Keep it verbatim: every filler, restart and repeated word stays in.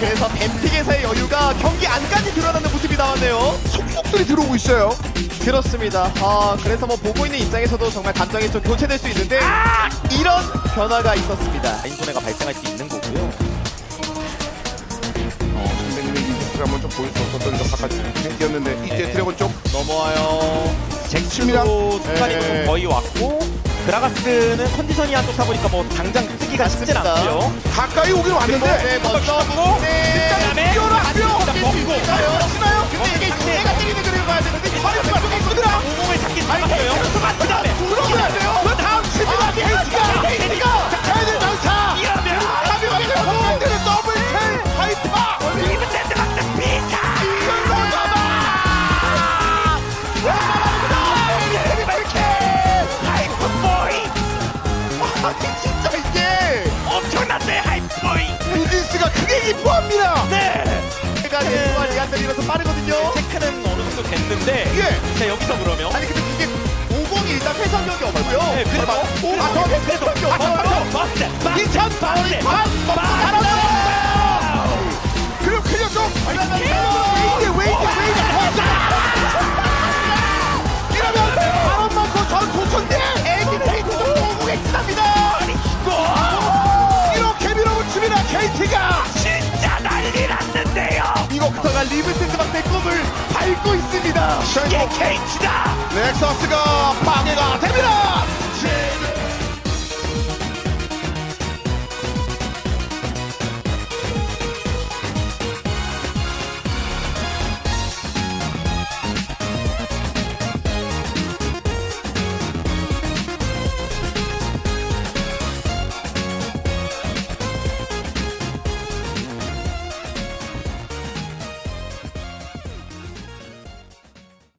그래서 뱀픽에서의 여유가 경기 안까지 드러나는 모습이 나왔네요. 속속들이 들어오고 있어요. 그렇습니다. 아, 그래서 뭐 보고 있는 입장에서도 정말 감정이 좀 교체될 수 있는데 아! 이런 변화가 있었습니다. 라인 손해가 발생할 수 있는 거고요. 어, 선배님의 인터뷰를 한번 좀 보여줬었던 좀 바깥 뛰었는데 이제 네. 드래곤 쪽 넘어와요. 잭스도 순간이 네. 거의 왔고 그라가스는 컨디션이 안 좋다 보니까 뭐 당장 쓰기가 쉽진 않고요. 가까이 오긴 왔는데 네, 먼저 고 네. 뛰어났고요. 먹고 치나요? 근데 이게 내가 때리는 그림을 봐야 되는데 아니 그쪽에 있거든요. 오공을 잡기 잡았어요. 그 다음에 들어가야 돼요. 그 다음 시비가 케이티가 케이티가 자연의 전사 이러면 하비가 되고 반대로 더블 킬 하이파 리브 세트 같은 비타 이걸로 잡아 아니 진짜 이게 엄청난데 하이퍼이. 루진스가 크게 기뻐합니다. 네. 제가 대수와 리안들이라서 빠르거든요. 체크는 어느 정도 됐는데 예. 자 여기서 그러면 아니 근데 이게 오공이 일단 회전력이 없고요. 네, 그래도 아, 더 그래도 아, 더 이천 바울이 반 살았어요. 그리고 클리어 좀 웨이트 웨이트 웨이트 이러면 바람 맞고 전 도천대 애기는 헤이트도 오공에 지납니다. 이렇게 밀어붙입니다. 케이티가 진짜 난리 났는데요. 이거부터가 리브센드박의 꿈을 밟고 있습니다. 이게 케이티다. 넥서스가 파괴가 됩니다.